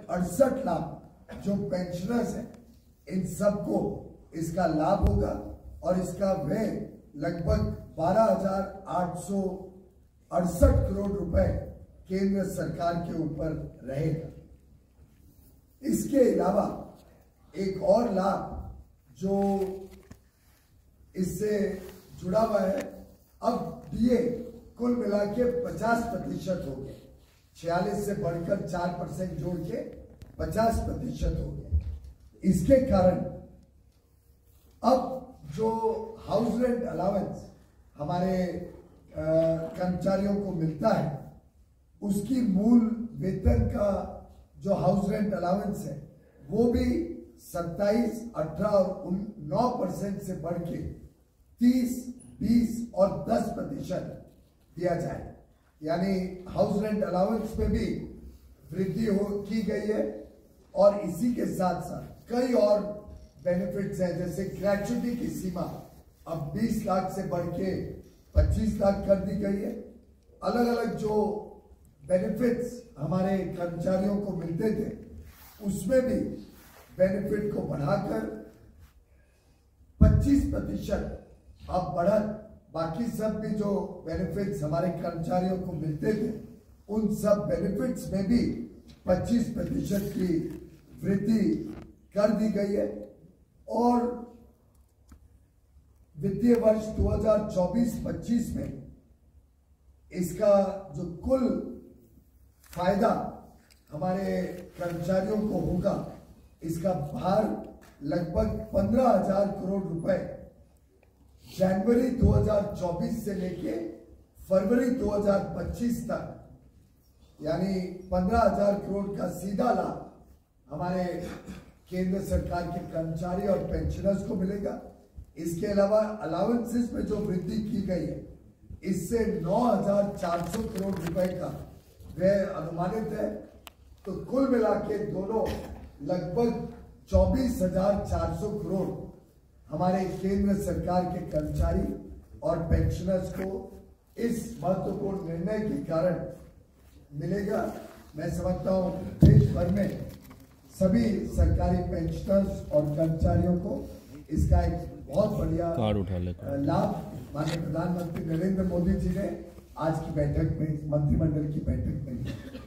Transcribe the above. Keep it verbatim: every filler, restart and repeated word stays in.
अड़सठ लाख जो पेंशनर्स हैं, इन सबको इसका लाभ होगा और इसका व्यय लगभग बारह हजार आठ सौ अड़सठ करोड़ रुपए केंद्र सरकार के ऊपर रहेगा। इसके अलावा एक और लाभ जो इससे जुड़ा हुआ है, अब डीए कुल मिला के पचास प्रतिशत हो गए, छियालीस से बढ़कर चार परसेंट जोड़ के पचास प्रतिशत हो गए। इसके कारण अब जो हाउस रेंट अलावेंस हमारे कर्मचारियों को मिलता है, उसकी मूल वेतन का जो हाउस रेंट अलावेंस है वो भी सत्ताईस, अठारह और नौ परसेंट से बढ़ के तीस, बीस और दस प्रतिशत दिया जाए। यानी हाउस रेंट अलावेंस में भी वृद्धि हो की गई है और इसी के साथ साथ कई और बेनिफिट्स हैं, जैसे ग्रेच्युटी की सीमा अब बीस लाख से बढ़ के पच्चीस लाख कर दी गई है। अलग अलग जो बेनिफिट्स हमारे कर्मचारियों को मिलते थे उसमें भी बेनिफिट को बढ़ाकर पच्चीस प्रतिशत अब बढ़त, बाकी सब भी जो बेनिफिट्स हमारे कर्मचारियों को मिलते थे उन सब बेनिफिट्स में भी पच्चीस प्रतिशत की वृद्धि कर दी गई है। और वित्तीय वर्ष दो हज़ार चौबीस पच्चीस में इसका जो कुल फायदा हमारे कर्मचारियों को होगा, इसका भार लगभग पंद्रह हजार करोड़ रुपए जनवरी दो हज़ार चौबीस से लेके फरवरी दो हज़ार पच्चीस तक, यानी पंद्रह हजार करोड़ का सीधा लाभ हमारे केंद्र सरकार के कर्मचारी और पेंशनर्स को मिलेगा। इसके अलावा अलाउंसेस में जो वृद्धि की गई है, इससे नौ हजार चार सौ करोड़ रुपए का व्यय अनुमानित है। तो कुल मिला के दोनों लगभग चौबीस हजार चार सौ करोड़ हमारे केंद्र सरकार के कर्मचारी और पेंशनर्स को इस महत्वपूर्ण निर्णय के कारण मिलेगा। मैं समझता हूँ देश भर में सभी सरकारी पेंशनर्स और कर्मचारियों को इसका एक बहुत बढ़िया लाभ माननीय प्रधानमंत्री नरेंद्र मोदी जी ने आज की बैठक में, मंत्रिमंडल की बैठक में